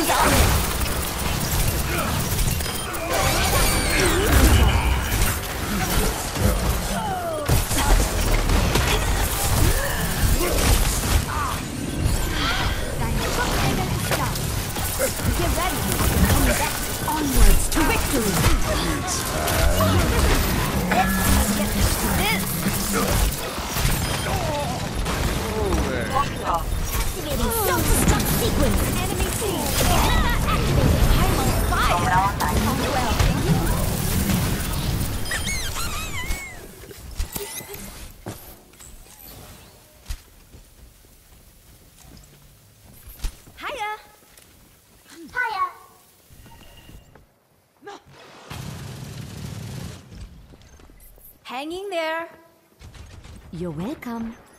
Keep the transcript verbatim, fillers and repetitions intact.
Who's on it? Get ready. Onwards to victory. Let's get to this. Activating self-destruct sequence. Enemy team. Activating. I'm on fire. Well, thank you. Hiya. Hiya. Hanging there. You're welcome.